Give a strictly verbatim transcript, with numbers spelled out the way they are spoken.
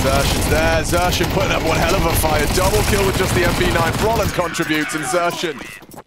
xertioN's there. xertioN putting up one hell of a fight. Double kill with just the M P nine. Rollins contributes, and xertioN